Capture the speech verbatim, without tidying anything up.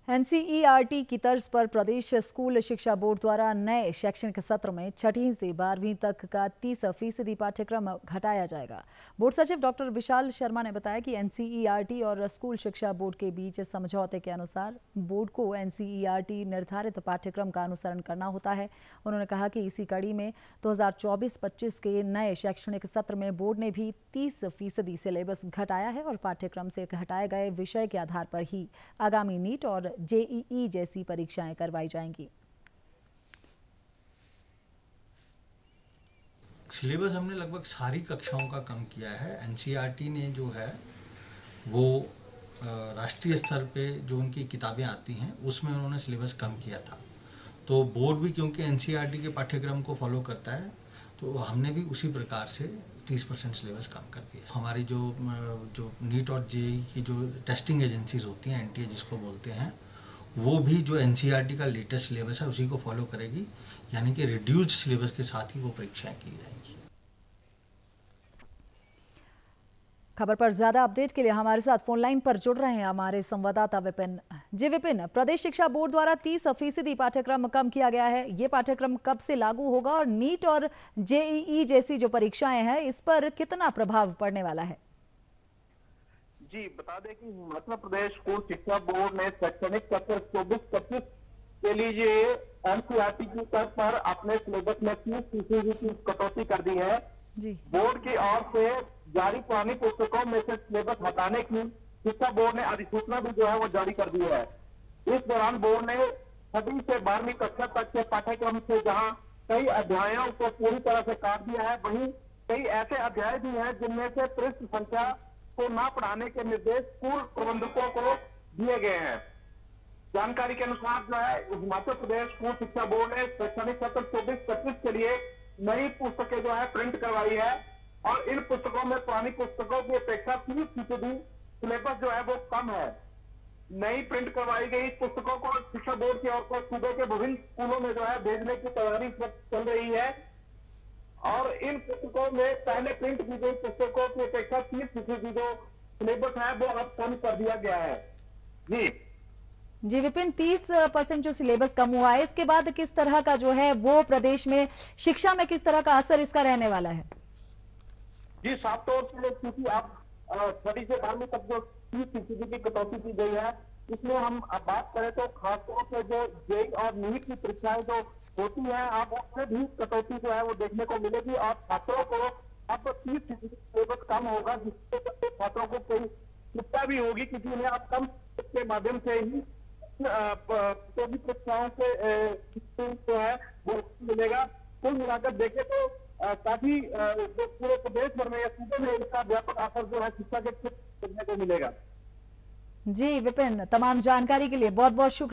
N C E R T की तर्ज पर प्रदेश स्कूल शिक्षा बोर्ड द्वारा नए शैक्षणिक सत्र में छठी से बारहवीं तक का तीस फीसदी पाठ्यक्रम घटाया जाएगा। बोर्ड सचिव डॉक्टर विशाल शर्मा ने बताया कि N C E R T और स्कूल शिक्षा बोर्ड के बीच समझौते के अनुसार बोर्ड को N C E R T निर्धारित पाठ्यक्रम का अनुसरण करना होता है। उन्होंने कहा कि इसी कड़ी में दो हज़ार चौबीस पच्चीस के नए शैक्षणिक सत्र में बोर्ड ने भी तीस फीसदी सिलेबस घटाया है और पाठ्यक्रम से घटाए गए विषय के आधार पर ही आगामी नीट और जे ई ई जैसी परीक्षाएं करवाई जाएंगी। सिलेबस हमने लगभग सारी कक्षाओं का कम किया है। N C E R T ने जो है वो राष्ट्रीय स्तर पे जो उनकी किताबें आती हैं उसमें उन्होंने सिलेबस कम किया था। तो बोर्ड भी क्योंकि N C E R T के पाठ्यक्रम को फॉलो करता है तो हमने भी उसी प्रकार से तीस परसेंट सिलेबस कम कर दिया। हमारी जो जो नीट और जे ई ई की जो टेस्टिंग एजेंसीज होती हैं, एन टी ए जिसको बोलते हैं, वो भी जो N C E R T का लेटेस्ट सिलेबस है उसी को फॉलो करेगी, यानी कि रिड्यूस्ड सिलेबस के साथ ही वो परीक्षाएं की जाएंगी। खबर पर ज्यादा अपडेट के लिए हमारे साथ फोन लाइन पर जुड़ रहे हैं हमारे संवाददाता विपिन। जी विपिन, प्रदेश शिक्षा बोर्ड द्वारा तीस फीसदी पाठ्यक्रम कम किया गया है। ये पाठ्यक्रम कब से लागू होगा और नीट और जे ई ई जैसी जो परीक्षाएं हैं इस पर कितना प्रभाव पड़ने वाला है? जी बता दें कि हिमाचल प्रदेश स्कूल शिक्षा बोर्ड ने शैक्षणिक सत्र चौबीस पच्चीस के लिए N C E R T की तर्ज पर अपने सिलेबस में तीस फीसदी की कटौती कर दी है। जी बोर्ड की ओर से जारी पुरानी पुस्तकों में से सिलेबस हटाने की शिक्षा बोर्ड ने अधिसूचना भी जो है वो जारी कर दी है। इस दौरान बोर्ड ने छठी से बारहवीं कक्षा तक के पाठ्यक्रम से जहां कई अध्यायों को पूरी तरह से काट दिया है, वहीं कई ऐसे अध्याय भी हैं जिनमें से पृष्ठ संख्या को न पढ़ाने के निर्देश स्कूल प्रबंधकों को दिए गए हैं। जानकारी के अनुसार जो है हिमाचल प्रदेश स्कूल शिक्षा बोर्ड ने शैक्षणिक सत्र चौबीस पच्चीस के लिए नई पुस्तकें जो है प्रिंट करवाई है और इन पुस्तकों में पुरानी पुस्तकों की अपेक्षा तीस फीसदी सिलेबस जो है वो कम है। नई प्रिंट करवाई गई पुस्तकों को शिक्षा बोर्ड की ओर से सूबे के विभिन्न स्कूलों में जो है भेजने की तैयारी चल रही है और इन पुस्तकों में पहले प्रिंट की गई पुस्तकों की अपेक्षा तीस फीसदी जो सिलेबस है वो अब कम कर दिया गया है। जी जी विपिन, तीस परसेंट जो सिलेबस कम हुआ है इसके बाद किस तरह का जो है वो प्रदेश में शिक्षा में किस तरह का असर इसका रहने वाला है? जी साफ तौर से क्योंकि आप छठी से बारहवीं तक जो तीस फीसदी की कटौती की गई है इसमें हम अब बात करें तो खासतौर से जो जे ई ई और नीट की परीक्षाएं जो होती है आप उससे भी कटौती जो है वो देखने को मिलेगी और छात्रों को अब तीस फीसदी सिलेबस कम होगा, जिससे छात्रों को कोई चिंता भी होगी क्योंकि उन्हें अब कम के माध्यम से ही सभी परीक्षाओं से जो है वो मिलेगा। कुल मिलाकर देखें तो काफी जो पूरे प्रदेश भर में या सूबे में इसका व्यापक असर जो है शिक्षा के क्षेत्र देखने को मिलेगा। जी विपिन, तमाम जानकारी के लिए बहुत बहुत शुक्रिया।